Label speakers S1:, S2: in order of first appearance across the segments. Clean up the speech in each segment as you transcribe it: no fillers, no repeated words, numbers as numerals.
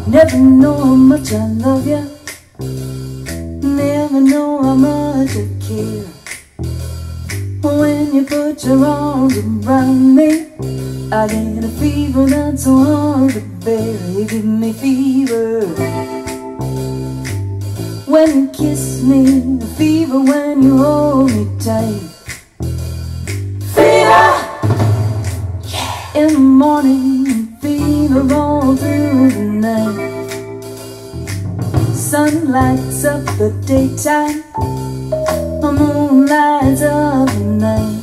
S1: Never know how much I love you, never know how much I care. When you put your arms around me, I get a fever that's so hard to bear. You give me fever when you kiss me, a fever when you hold me tight. Fever, yeah. In the morning, fever all through the night. Sun lights up the daytime, the moon lights up the night.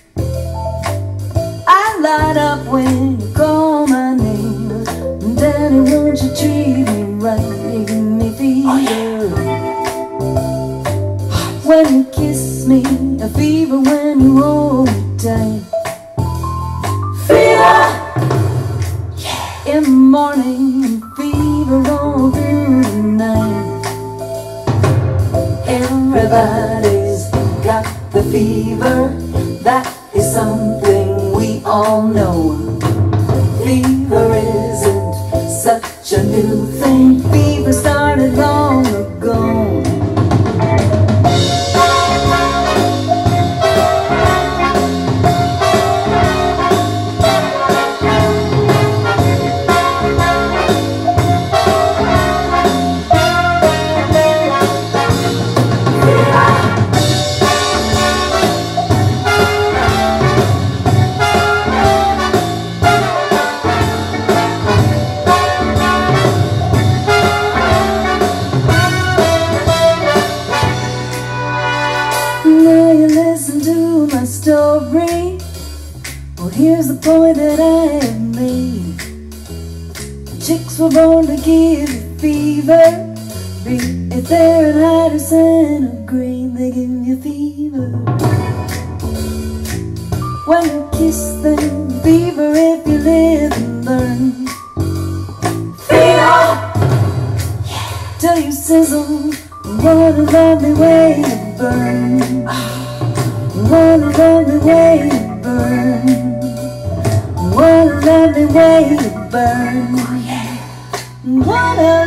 S1: I light up when you call my name, and Daddy, won't you treat me right? You give me fever. Oh, yeah. When you kiss me, a fever when you hold me tight. Fever, yeah. In the morning, fever all through the night. Everybody's got the fever, that is something we all know. Fever isn't such a new thing, fever started long ago. Now you listen to my story. Well, here's the point that I have made. Chicks were born to give you fever, be it Fahrenheit or centigrade, they give you fever. When you kiss them, fever if you live and learn. Fever, yeah. Till you sizzle, what a lovely way to burn. What a lovely way to burn. What a lovely way to burn. What a